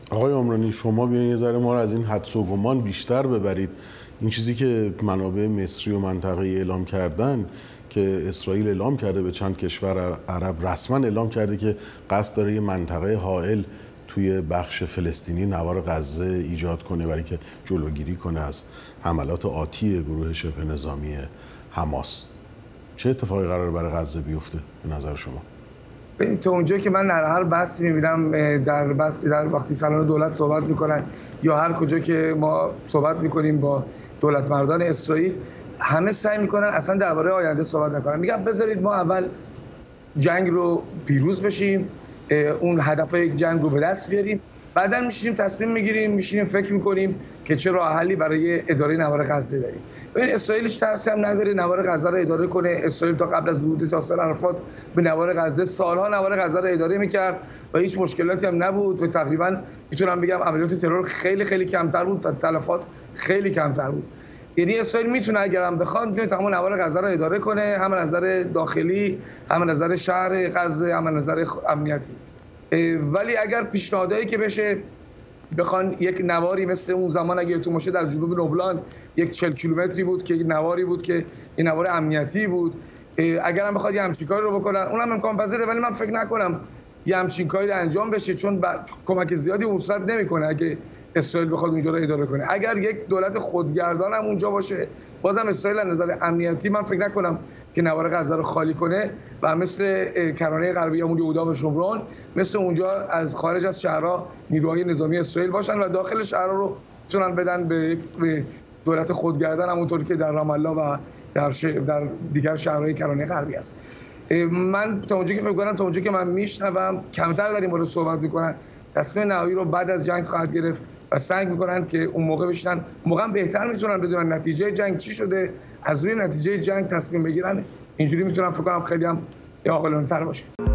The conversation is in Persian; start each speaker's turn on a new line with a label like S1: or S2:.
S1: آقای عمرانی، شما بیاین یه ذره ما رو از این حدس و گمان بیشتر ببرید. این چیزی که منابع مصری و منطقه‌ای اعلام کردن که اسرائیل اعلام کرده به چند کشور عرب رسما اعلام کرده که قصد داره یه منطقه حائل توی بخش فلسطینی نوار غزه ایجاد کنه برای که جلوگیری کنه از حملات آتی گروه شبه نظامی حماس. چه اتفاقی قراره برای غزه بیفته به نظر شما؟
S2: تا اونجایی که من در هر بحثی می‌بینم، در وقتی سران دولت صحبت میکنن یا هر کجا که ما صحبت میکنیم با دولت مردان اسرائیل، همه سعی میکنن اصلا درباره آینده صحبت نکنن. میگن بذارید ما اول جنگ رو پیروز بشیم، اون هدفهای جنگ رو به دست بیاریم، بعداً میشینیم تصمیم میگیریم، میشینیم فکر میکنیم که چه راه حلی برای اداره نوار غزه داریم. ببین اسرائیل هیچ ترسی هم نداره نوار غزه رو اداره کنه. اسرائیل تا قبل از ورود یاسر عرفات به نوار غزه سالها نوار غزه رو اداره میکرد و هیچ مشکلاتی هم نبود و تقریبا میتونم بگم عملیات ترور خیلی خیلی کمتر بود و تلفات خیلی کمتر بود. یعنی اسرائیل میتونه اگر هم بخواد میتونه تمام نوار غزه رو اداره کنه، هم از نظر داخلی، هم از نظر شهر غزه، هم از نظر امنیتی. ولی اگر پیشنهادایی که بشه بخوان یک نواری مثل اون زمان اگه تو باشه در جنوب لبنان یک 40 کیلومتری بود که یک نواری بود که این نوار امنیتی بود، اگر هم بخواد یه همچین کاری رو بکنن اونم امکان پذیره، ولی من فکر نکنم یه همچین کاری انجام بشه چون کمک زیادی اون صورت نمیکنه اگه اسرائیل بخواد اونجا رو اداره کنه. اگر یک دولت خودگردان هم اونجا باشه بازم اسرائیل از نظر امنیتی من فکر نکنم که نوار غزه رو خالی کنه و مثل کرانه غربی یا یهودا و شمرون مثل اونجا از خارج از شهرها نیروهای نظامی اسرائیل باشن و داخل شهرها رو بتونن بدن به دولت خودگردان، همونطوری که در رام الله و در دیگر شهرهای کرانه غربی است. من تا اونجایی که فکر کنم، تا اونجایی که من میشنوم کمتر در این مورد صحبت میکنن. تصمیم نهایی رو بعد از جنگ خواهد گرفت و سعی میکنن که اون موقع بشنن، موقع بهتر میتونن بدونن نتیجه جنگ چی شده، از روی نتیجه جنگ تصمیم بگیرن. اینجوری میتونم فکر کنم خیلی هم عاقلانه‌تر باشه.